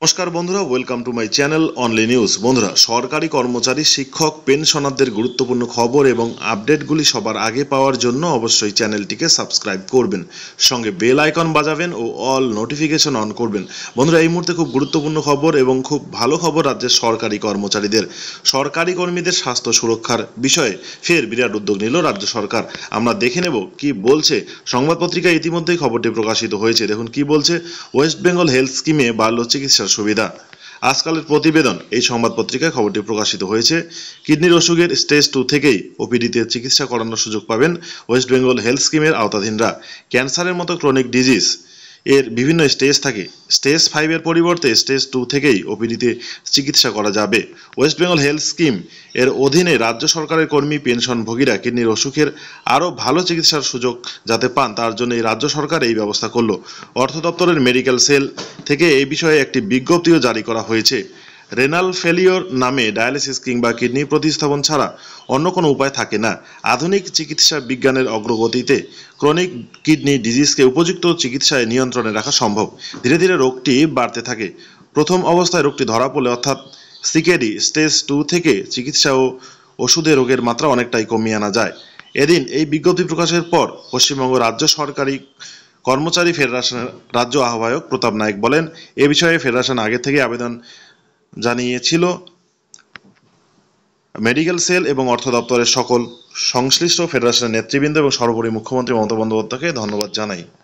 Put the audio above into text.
নমস্কার বন্ধুরা, welcome to my channel Only News. বন্ধুরা, সরকারি কর্মচারী, শিক্ষক, পেনশনারদের গুরুত্বপূর্ণ খবর এবং আপডেটগুলি সবার আগে পাওয়ার জন্য অবশ্যই চ্যানেলটিকে সাবস্ক্রাইব করবেন, সঙ্গে বেল আইকন বাজাবেন ও অল নোটিফিকেশন অন করবেন। বন্ধুরা, এই মুহূর্তে খুব গুরুত্বপূর্ণ খবর এবং খুব ভালো খবর রাজ্যের সরকারি কর্মচারীদের। সরকারি কর্মীদের স্বাস্থ্য সুরক্ষার বিষয়ে ফের বিরাট উদ্যোগ নিল রাজ্য সরকার। আমরা দেখে নেব কি বলছে। সংবাদ পত্রিকায় ইতিমধ্যেই খবরটি প্রকাশিত হয়েছে। দেখুন কি বলছে। ওয়েস্ট বেঙ্গল হেলথ স্কিমে বাড়ল চিকিৎসার সুবিধা। আজকালের প্রতিবেদন এই সংবাদ পত্রিকায় খবরটি প্রকাশিত হয়েছে। কিডনির অসুখের স্টেজ 2 থেকেই ওপিডিতে চিকিৎসা করানোর সুযোগ পাবেন ওয়েস্ট বেঙ্গল হেলথ স্কিমের আওতাধীনরা। ক্যান্সারের মতো ক্রনিক ডিজিজ এর বিভিন্ন স্টেজ থাকে। স্টেজ 5 এর পরিবর্তে স্টেজ 2 থেকেই ওপিডিতে চিকিৎসা করা যাবে। ওয়েস্ট বেঙ্গল হেলথ স্কিম এর অধীনে রাজ্য সরকারের কর্মী পেনশনভোগীরা কিডনির অসুখের আরও ভালো চিকিৎসার সুযোগ যাতে পান, তার জন্য রাজ্য সরকার এই ব্যবস্থা করলো। অর্থ দপ্তরের মেডিকেল সেল থেকে এই বিষয়ে একটি বিজ্ঞপ্তিও জারি করা হয়েছে। রেনাল ফেলিওর নামে ডায়ালিসিস কিংবা কিডনি প্রতিস্থাপন ছাড়া অন্য কোনো উপায় থাকে না। আধুনিক চিকিৎসা বিজ্ঞানের অগ্রগতিতে ক্রনিক কিডনি ডিজিজকে উপযুক্ত চিকিৎসায় নিয়ন্ত্রণে রাখা সম্ভব। ধীরে ধীরে রোগটি বাড়তে থাকে। প্রথম অবস্থায় রোগটি ধরা পড়লে অর্থাৎ সিকেডি স্টেজ 2 থেকে চিকিৎসা ও ওষুধে রোগের মাত্রা অনেকটাই কমিয়ে আনা যায়। এদিন এই বিজ্ঞপ্তি প্রকাশের পর পশ্চিমবঙ্গ রাজ্য সরকারি কর্মচারী ফেডারেশনের রাজ্য আহ্বায়ক প্রতাপ নায়েক বলেন, এ বিষয়ে ফেডারেশন আগে থেকে আবেদন জানিয়েছিল। মেডিকেল সেল এবং অর্থ দপ্তরের সকল সংশ্লিষ্ট ফেডারেশনের নেতৃবৃন্দ এবং সর্বোপরি মুখ্যমন্ত্রী মমতা বন্দ্যোপাধ্যায়কে ধন্যবাদ জানাই।